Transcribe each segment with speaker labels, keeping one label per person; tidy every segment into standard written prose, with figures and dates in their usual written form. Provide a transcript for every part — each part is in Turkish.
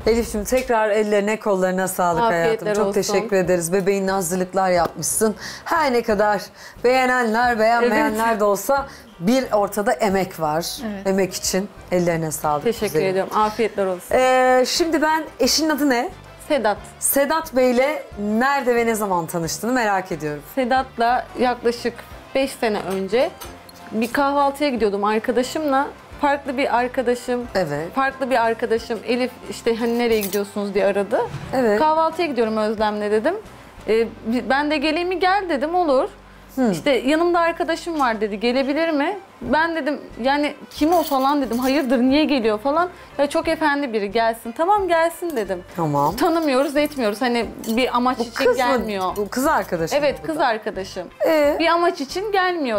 Speaker 1: Elif'ciğim tekrar ellerine kollarına sağlık hayatım. Çok teşekkür ederiz. Bebeğinle hazırlıklar yapmışsın. Her ne kadar beğenenler beğenmeyenler de olsa bir ortada emek var. Evet. Emek için ellerine sağlık.
Speaker 2: Teşekkür ediyorum. Afiyetler olsun.
Speaker 1: Şimdi ben eşinin adı ne?
Speaker 2: Sedat.
Speaker 1: Sedat Bey'le nerede ve ne zaman tanıştığını merak ediyorum.
Speaker 2: Sedat'la yaklaşık 5 sene önce bir kahvaltıya gidiyordum arkadaşımla. Farklı bir arkadaşım, farklı bir arkadaşım Elif işte hani nereye gidiyorsunuz diye aradı. Evet. Kahvaltıya gidiyorum Özlem'le dedim. Ben de geleyim mi? Gel dedim, olur. İşte yanımda arkadaşım var dedi, gelebilir mi? Ben dedim yani kim o falan dedim, hayırdır niye geliyor falan. Ya çok efendi biri, gelsin. Tamam gelsin dedim. Tamam. Tanımıyoruz etmiyoruz, hani bir amaç için gelmiyor.
Speaker 1: Bu kız arkadaşım.
Speaker 2: Evet, kız arkadaşım. Bir amaç için gelmiyor.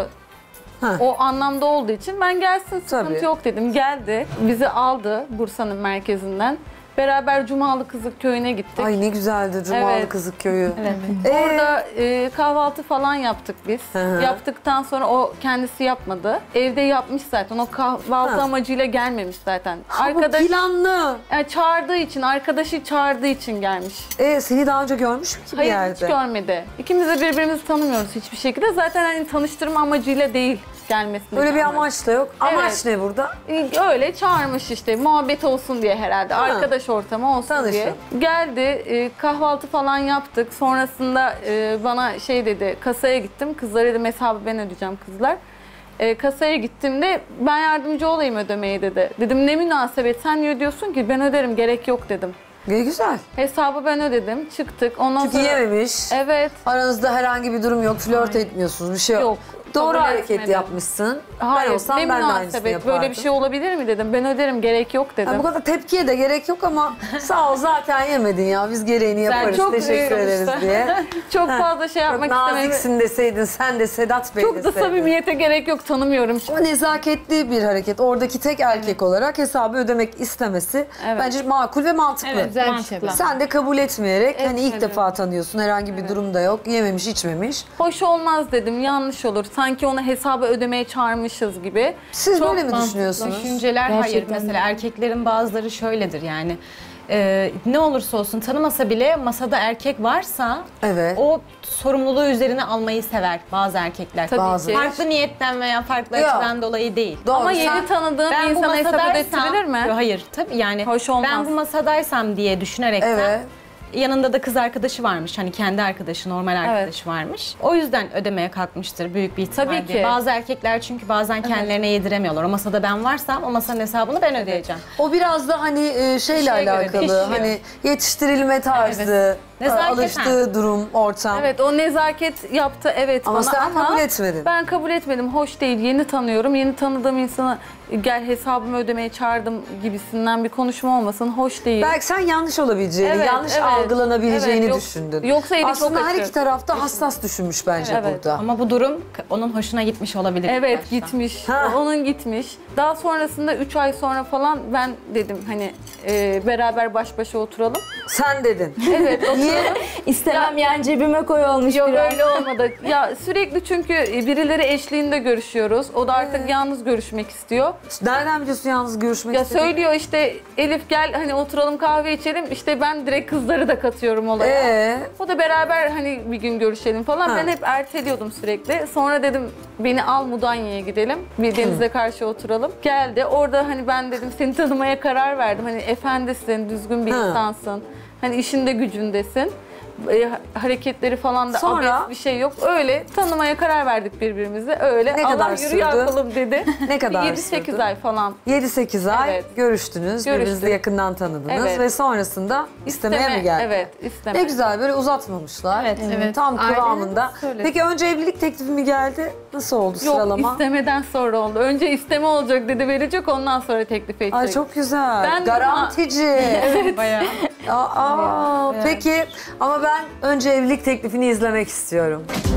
Speaker 2: O anlamda olduğu için ben gelsin, sıkıntı yok dedim. Geldi, bizi aldı Bursa'nın merkezinden. Beraber Cumalı Kızık Köyü'ne gittik.
Speaker 1: Ay ne güzeldi Cumalı Kızık Köyü.
Speaker 2: Orada kahvaltı falan yaptık biz. Yaptıktan sonra o kendisi yapmadı. Evde yapmış zaten. O kahvaltı amacıyla gelmemiş zaten.
Speaker 1: Bu planlı.
Speaker 2: Yani çağırdığı için, arkadaşı çağırdığı için gelmiş.
Speaker 1: Seni daha önce görmüş mü ki bir yerde?
Speaker 2: Hayır, hiç görmedi. İkimiz de birbirimizi tanımıyoruz hiçbir şekilde. Zaten hani tanıştırma amacıyla değil gelmesini.
Speaker 1: Öyle bir amaç da yok. Amaç ne burada?
Speaker 2: Öyle çağırmış işte, muhabbet olsun diye herhalde. Arkadaş ortamı olsun diye. Geldi, kahvaltı falan yaptık. Sonrasında bana şey dedi, kasaya gittim. Kızlara dedim hesabı ben ödeyeceğim kızlar. Kasaya gittiğimde ben yardımcı olayım ödemeye dedi. Dedim ne münasebet, sen niye ödüyorsun ki? Ben öderim, gerek yok dedim.
Speaker 1: Güzel.
Speaker 2: Hesabı ben ödedim, çıktık. Ondan
Speaker 1: çünkü
Speaker 2: sonra
Speaker 1: yememiş.
Speaker 2: Evet.
Speaker 1: Aranızda herhangi bir durum yok, flört etmiyorsunuz, bir şey yok. Doğru hareket yapmışsın.
Speaker 2: Hayır,
Speaker 1: ben olsam ben de aynısını yapardım.
Speaker 2: Böyle bir şey olabilir mi dedim. Ben öderim, gerek yok dedim.
Speaker 1: Bu kadar tepkiye de gerek yok ama sağ ol zaten yemedin ya, biz gereğini yaparız, teşekkür ederiz diye.
Speaker 2: Çok fazla şey yapmak istemedim.
Speaker 1: Çok naziksin deseydin sen de Sedat Bey deseydin.
Speaker 2: Çok da samimiyete gerek yok, tanımıyorum.
Speaker 1: Ama nezaketli bir hareket. Oradaki tek erkek olarak hesabı ödemek istemesi bence makul ve mantıklı.
Speaker 2: Evet, güzel bir şey.
Speaker 1: Sen de kabul etmeyerek hani ilk defa tanıyorsun, herhangi bir durum da yok, yememiş içmemiş.
Speaker 2: Hoş olmaz dedim, yanlış olur. Sanki ona hesabı ödemeye çağırmışız gibi.
Speaker 1: Siz böyle mi düşünüyorsunuz?
Speaker 3: Düşünceler hayır. Mesela erkeklerin bazıları şöyledir yani. Ne olursa olsun tanımasa bile masada erkek varsa o sorumluluğu üzerine almayı sever bazı erkekler.
Speaker 2: Tabii ki.
Speaker 3: Farklı niyetten veya farklı açıdan dolayı değil.
Speaker 1: Doğru.
Speaker 2: Ama yeni tanıdığım bir insana hesap ödetilir mi?
Speaker 3: Hayır tabii yani.
Speaker 2: Hoş olmaz.
Speaker 3: Ben bu masadaysam diye düşünerekten yanında da kız arkadaşı varmış. Hani kendi arkadaşı, normal arkadaşı varmış. O yüzden ödemeye kalkmıştır büyük bir ihtimalle.
Speaker 2: Tabii ki.
Speaker 3: Bazı erkekler çünkü bazen kendilerine yediremiyorlar. O masada ben varsam o masanın hesabını ben ödeyeceğim.
Speaker 1: O biraz da hani şeyle alakalı. Hani yetiştirilme tarzı, alıştığı durum, ortam.
Speaker 2: Evet, o nezaket yaptı
Speaker 1: ama sen kabul etmedin.
Speaker 2: Ben kabul etmedim. Hoş değil. Yeni tanıyorum. Yeni tanıdığım insana gel hesabımı ödemeye çağırdım gibisinden bir konuşma olmasın. Hoş değil.
Speaker 1: Belki sen yanlış olabileceğini, yanlış algılanabileceğini düşündün.
Speaker 2: Yoksa eli
Speaker 1: aslında
Speaker 2: çok
Speaker 1: her iki tarafta hassas düşünmüş bence burada.
Speaker 3: Ama bu durum onun hoşuna gitmiş olabilir.
Speaker 2: Evet, gitmiş. Onun gitmiş. Daha sonrasında 3 ay sonra falan ben dedim hani beraber baş başa oturalım.
Speaker 1: Sen dedin.
Speaker 2: Evet, oturalım.
Speaker 4: İstemem yani cebime koy olmuş
Speaker 2: yok,
Speaker 4: biraz.
Speaker 2: öyle olmadı. Ya sürekli çünkü birileri eşliğinde görüşüyoruz. O da artık yalnız görüşmek istiyor.
Speaker 1: Nereden biliyorsun yalnız görüşmek istediğini?
Speaker 2: Söylüyor işte Elif gel hani oturalım kahve içelim. İşte ben direkt kızları da katıyorum olaya. O da beraber hani bir gün görüşelim falan. Ben hep erteliyordum sürekli. Sonra dedim beni al Mudanya'ya gidelim. Bir denize karşı oturalım. Geldi. Orada hani ben dedim seni tanımaya karar verdim. Hani efendisin, düzgün bir insansın. Hani işinde gücündesin. Hareketleri falan da abes bir şey yok. Öyle tanımaya karar verdik birbirimize. Öyle
Speaker 1: ne
Speaker 2: Allah
Speaker 1: kadar
Speaker 2: yürü yapalım dedi.
Speaker 1: Ne kadar
Speaker 2: 7-8 ay falan.
Speaker 1: 7-8 ay görüştünüz. Birbirinizi yakından tanıdınız ve sonrasında istemeye mi geldi?
Speaker 2: Evet, istemeye.
Speaker 1: Ne güzel, böyle uzatmamışlar.
Speaker 2: Evet.
Speaker 1: Tam kıvamında. Peki önce evlilik teklifi mi geldi? Nasıl oldu sıralama?
Speaker 2: Yok, istemeden sonra oldu. Önce isteme olacak dedi, verecek, ondan sonra teklif edecek.
Speaker 1: Ay çok güzel. Garantici.
Speaker 2: Evet.
Speaker 3: Bayağı.
Speaker 1: Peki ama ben önce evlilik teklifini izlemek istiyorum.